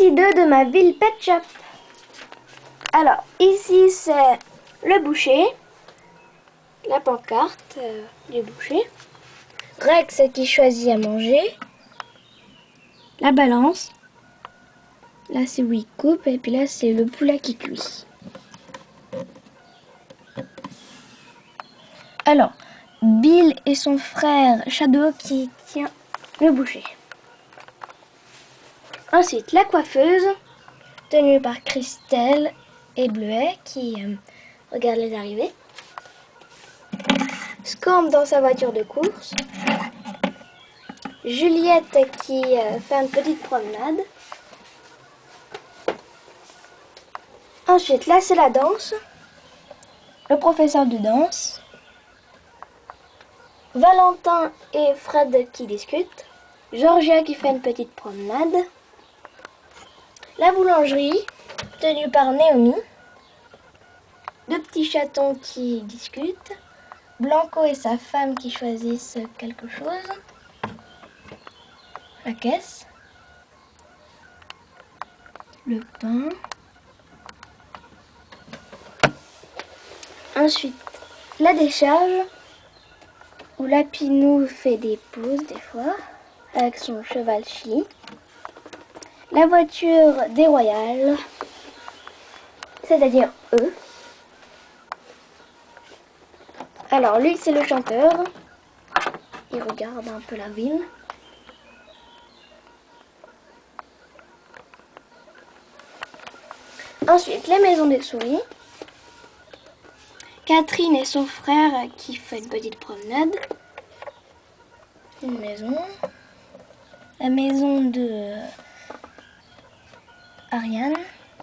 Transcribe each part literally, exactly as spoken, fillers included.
Partie deux de ma ville Pet Shop. Alors, ici c'est le boucher, la pancarte euh, du boucher, Rex qui choisit à manger, la balance, là c'est où il coupe et puis là c'est le poulet qui cuit. Alors, Bill et son frère Shadow qui tient le boucher. Ensuite, la coiffeuse, tenue par Christelle et Bleuet qui euh, regarde les arrivées. Scamp dans sa voiture de course. Juliette qui euh, fait une petite promenade. Ensuite, là c'est la danse. Le professeur de danse. Valentin et Fred qui discutent. Georgia qui fait une petite promenade. La boulangerie, tenue par Naomi. Deux petits chatons qui discutent. Blanco et sa femme qui choisissent quelque chose. La caisse. Le pain. Ensuite, la décharge, où Lapinou fait des pauses des fois, avec son cheval chi. La voiture des Royales, c'est-à-dire eux. Alors lui c'est le chanteur, il regarde un peu la ville. Ensuite les maisons des souris. Catherine et son frère qui fait une petite promenade. Une maison. La maison de Ariane.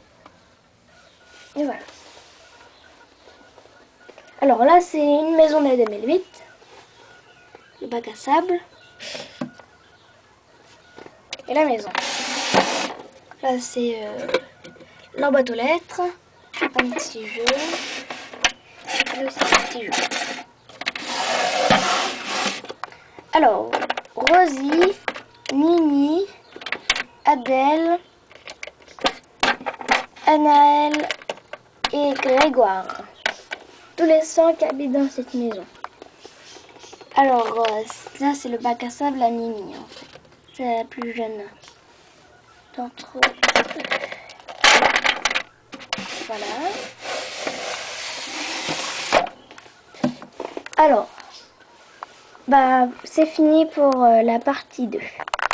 Et voilà. Alors là, c'est une maison de deux mille huit. Le bac à sable. Et la maison. Là, c'est euh, leur boîte aux lettres. Un petit jeu. Et aussi un petit jeu. Alors, Rosie, Nini, Adèle, Anaël et Grégoire. Tous les cinq habitent dans cette maison. Alors, euh, ça c'est le bac à sable à Nini en fait. C'est la plus jeune d'entre eux. Voilà. Alors, bah c'est fini pour euh, la partie deux.